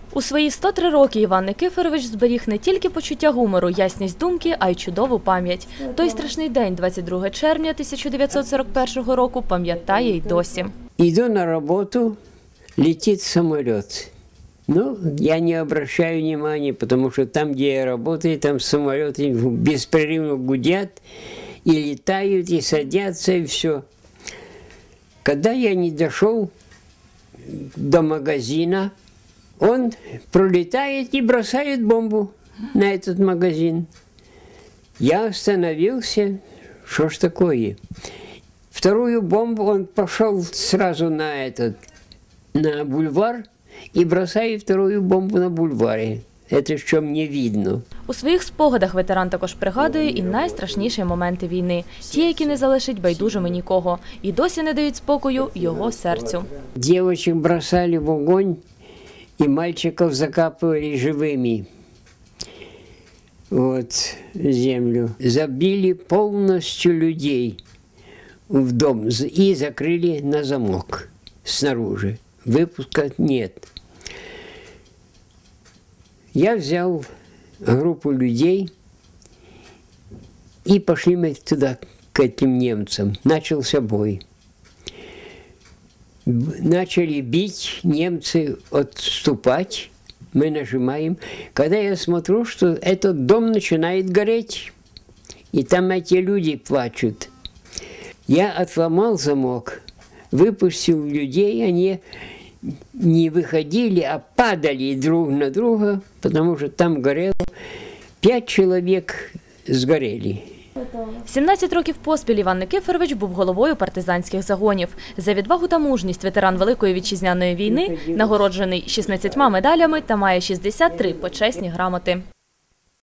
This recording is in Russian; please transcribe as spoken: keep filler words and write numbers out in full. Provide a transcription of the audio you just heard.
У свої сто три роки Іван Никифорович зберіг не тільки почуття гумору, ясність думки, а й чудову пам'ять. Той страшний день, двадцять другого червня тисяча дев'ятсот сорок першого року, пам'ятає й досі. Иду на работу, летит самолет. Ну, я не обращаю внимания, потому что там, где я работаю, там самолеты беспрерывно гудят, и летают, и садятся, и все. Когда я не дошел до магазина, он пролетает и бросает бомбу на этот магазин. Я остановился, что ж такое? Вторую бомбу он пошел сразу на этот, на бульвар и бросает вторую бомбу на бульваре. Это що мені видно. У своїх спогадах ветеран також пригадує і найстрашніші моменти війни. Ті, які не залишать байдужими нікого. І досі не дають спокою його серцю. Девочек бросали в огонь, и мальчиков закапывали живыми. Вот, землю. Забили полностью людей в дом и закрыли на замок снаружи. Выпуска нет. Я взял группу людей и пошли мы туда, к этим немцам. Начался бой. Начали бить, немцы отступать, мы нажимаем. Когда я смотрю, что этот дом начинает гореть, и там эти люди плачут. Я отломал замок, выпустил людей, они не выходили, а падали друг на друга, потому что там горело. Пять человек сгорели. сімнадцять років поспіль Іван Никифорович був головою партизанських загонів. За відвагу та мужність ветеран Великої Вітчизняної війни нагороджений шістнадцятьма медалями та має шістдесят три почесні грамоти.